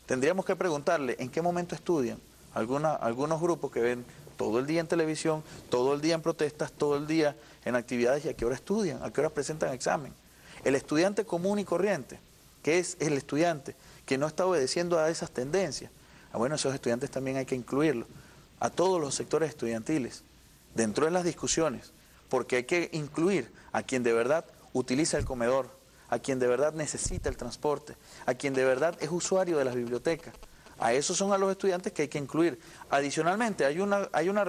Tendríamos que preguntarle en qué momento estudian. Algunos grupos que ven todo el día en televisión, todo el día en protestas, todo el día en actividades, y a qué hora estudian, a qué hora presentan examen. El estudiante común y corriente, que es el estudiante que no está obedeciendo a esas tendencias, bueno, esos estudiantes también hay que incluirlos, a todos los sectores estudiantiles, dentro de las discusiones, porque hay que incluir a quien de verdad utiliza el comedor, a quien de verdad necesita el transporte, a quien de verdad es usuario de las bibliotecas. A esos son a los estudiantes que hay que incluir. Adicionalmente, hay una